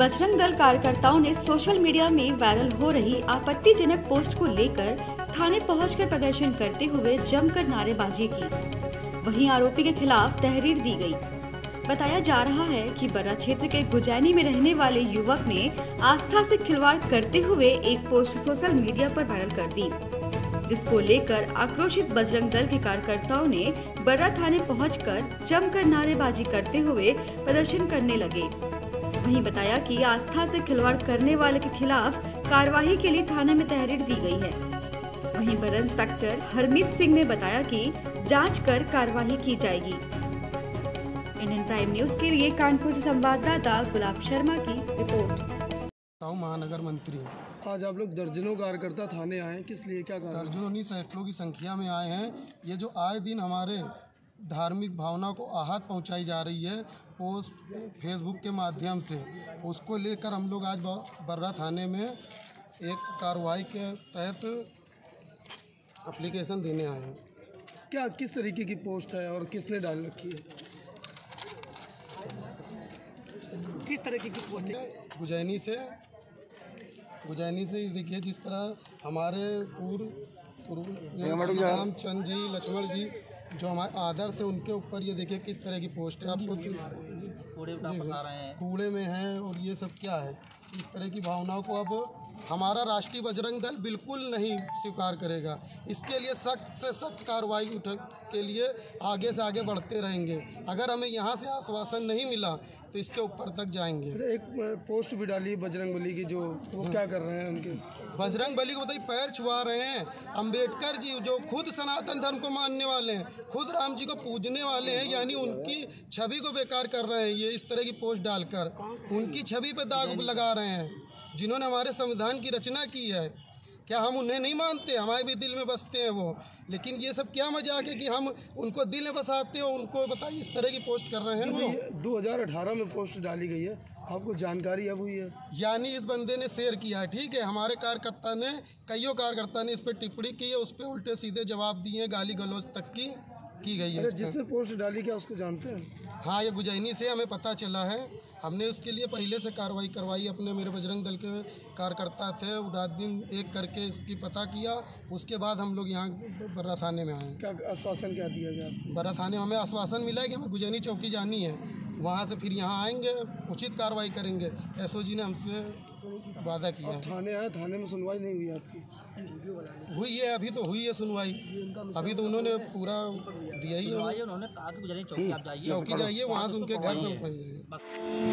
बजरंग दल कार्यकर्ताओं ने social media में वायरल हो रही आपत्तिजनक पोस्ट को लेकर थाने पहुंचकर प्रदर्शन करते हुए जमकर नारेबाजी की। वहीं आरोपी के खिलाफ तहरीर दी गई। बताया जा रहा है कि बर्रा क्षेत्र के गुजैनी में रहने वाले युवक ने आस्था से खिलवाड़ करते हुए एक पोस्ट सोशल मीडिया पर वायरल कर दी, जिसको लेकर आक्रोशित बजरंग दल के कार्यकर्ताओं ने बर्रा थाने पहुंचकर जमकर नारेबाजी करते हुए प्रदर्शन करने लगे। वहीं बताया कि आस्था से खिलवाड़ करने वाले के खिलाफ कार्रवाई के लिए थाने में तहरीर दी गई है। वहीं बर्रा इंस्पेक्टर हरमीत सिंह ने बताया कि जांच कर कार्रवाई की जाएगी। इंडियन प्राइम न्यूज के लिए कानपुर से संवाददाता गुलाब शर्मा की रिपोर्ट। महानगर मंत्री, आज आप लोग दर्जनों कार्यकर्ता थाने आए हैं, किस लिए, क्या कारण? दर्जनों नहीं सैकड़ों की संख्या में आए हैं। ये जो आए दिन हमारे धार्मिक भावना को आहत पहुंचाई जा रही है पोस्ट फेसबुक के माध्यम से, उसको लेकर हम लोग आज बर्रा थाने में एक कार्रवाई के तहत एप्लीकेशन देने आए हैं। क्या किस तरीके की पोस्ट है और किसने डाल रखी है? किस तरीके की पोस्ट है? गुजैनी से देखिए, जिस तरह हमारे पूर्व रामचंद्र जी, लक्ष्मण जी जो हमारे आदर्श है, उनके ऊपर ये देखिए किस तरह की पोस्ट है। आपको कूड़े में हैं और ये सब क्या है, इस तरह की भावनाओं को अब हमारा राष्ट्रीय बजरंग दल बिल्कुल नहीं स्वीकार करेगा। इसके लिए सख्त से सख्त कार्रवाई के लिए आगे से आगे बढ़ते रहेंगे। अगर हमें यहाँ से आश्वासन नहीं मिला तो इसके ऊपर तक जाएंगे। एक पोस्ट भी डाली बजरंग बली की, जो वो क्या कर रहे हैं उनके? बजरंग बली को बताइए, पैर छुआ रहे हैं। अंबेडकर जी जो खुद सनातन धर्म को मानने वाले हैं, खुद राम जी को पूजने वाले हैं, यानी उनकी छवि को बेकार कर रहे हैं। ये इस तरह की पोस्ट डालकर उनकी छवि पर दाग लगा रहे हैं, जिन्होंने हमारे संविधान की रचना की है। क्या हम उन्हें नहीं मानते? हमारे भी दिल में बसते हैं वो। लेकिन ये सब क्या मजाक है कि हम उनको दिल में बसाते हो, उनको बताइए इस तरह की पोस्ट कर रहे हैं वो। 2018 में पोस्ट डाली गई है, आपको जानकारी अब हुई है? यानी इस बंदे ने शेयर किया है, ठीक है। हमारे कार्यकर्ता ने, कईयों कार्यकर्ता ने इस पर टिप्पणी की है, उस पर उल्टे सीधे जवाब दिए, गाली गलौज तक की गई है। जिसने पोस्ट डाली, क्या उसको जानते हैं? हाँ, ये गुजैनी से हमें पता चला है। हमने उसके लिए पहले से कार्रवाई करवाई। अपने मेरे बजरंग दल के कार्यकर्ता थे, रात दिन एक करके इसकी पता किया। उसके बाद हम लोग यहाँ बर्रा थाने में आए। क्या आश्वासन क्या दिया गया? बर्रा थाने हमें आश्वासन मिला है कि हमें गुजैनी चौकी जानी है, वहाँ से फिर यहाँ आएंगे, उचित कार्रवाई करेंगे। एसओजी ने हमसे वादा किया है। थाने आए, थाने में सुनवाई नहीं हुई आपकी? हुई है, अभी तो हुई है सुनवाई। अभी तो उन्होंने पूरा दिया ही है। उन्होंने कहा कि गुजैनी चौकी आप जाइए, चौकी जाइए, वहाँ से उनके घर में